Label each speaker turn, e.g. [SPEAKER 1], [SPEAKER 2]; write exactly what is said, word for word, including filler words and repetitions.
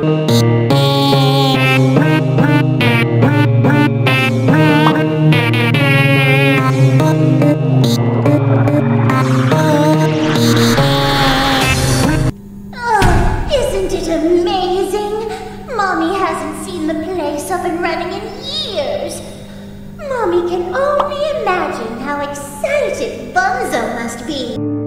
[SPEAKER 1] Up and running in years. Mommy can only imagine how excited Bunzo must be.